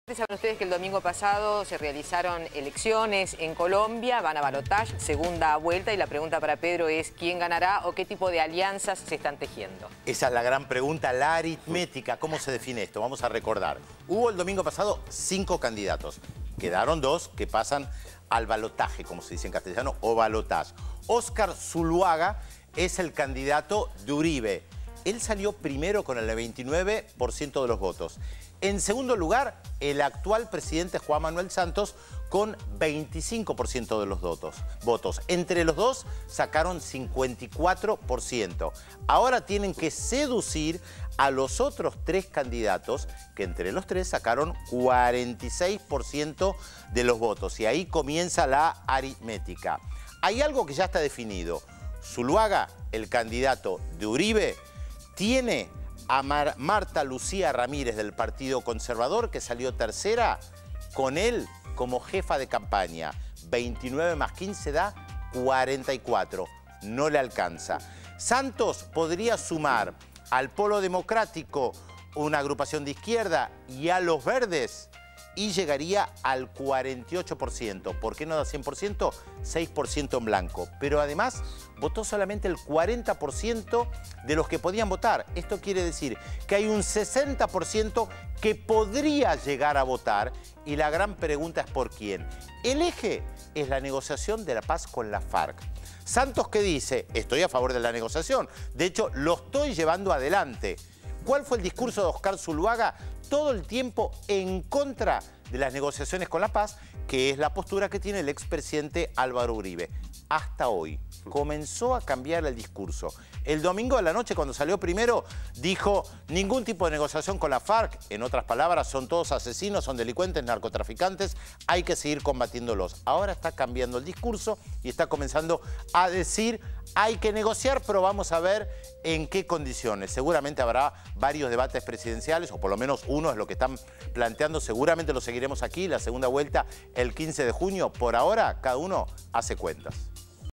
Saben ustedes que el domingo pasado se realizaron elecciones en Colombia, van a balotaje, segunda vuelta, y la pregunta para Pedro es ¿quién ganará o qué tipo de alianzas se están tejiendo? Esa es la gran pregunta, la aritmética. ¿Cómo se define esto? Vamos a recordar. Hubo el domingo pasado 5 candidatos. Quedaron 2 que pasan al balotaje, como se dice en castellano, o balotaje. Óscar Zuluaga es el candidato de Uribe. Él salió primero con el 29% de los votos. En segundo lugar, el actual presidente Juan Manuel Santos con 25% de los votos. Entre los dos sacaron 54%. Ahora tienen que seducir a los otros 3 candidatos, que entre los 3 sacaron 46% de los votos. Y ahí comienza la aritmética. Hay algo que ya está definido. Zuluaga, el candidato de Uribe, tiene a Marta Lucía Ramírez del Partido Conservador, que salió tercera, con él como jefa de campaña. 29 más 15 da 44. No le alcanza. Santos podría sumar al Polo Democrático, una agrupación de izquierda, y a los Verdes, y llegaría al 48%. ¿Por qué no da 100%? 6% en blanco. Pero además votó solamente el 40% de los que podían votar. Esto quiere decir que hay un 60% que podría llegar a votar, y la gran pregunta es ¿por quién? El eje es la negociación de la paz con la FARC. Santos, ¿qué dice? Estoy a favor de la negociación. De hecho, lo estoy llevando adelante. ¿Cuál fue el discurso de Óscar Zuluaga? Todo el tiempo en contra de las negociaciones con la paz, que es la postura que tiene el expresidente Álvaro Uribe. Hasta hoy comenzó a cambiar el discurso. El domingo de la noche, cuando salió primero, dijo ningún tipo de negociación con la FARC. En otras palabras, son todos asesinos, son delincuentes, narcotraficantes, hay que seguir combatiéndolos. Ahora está cambiando el discurso y está comenzando a decir hay que negociar, pero vamos a ver en qué condiciones. Seguramente habrá varios debates presidenciales, o por lo menos uno es lo que están planteando. Seguramente lo seguiremos aquí, la segunda vuelta el 15 de junio. Por ahora, cada uno hace cuentas.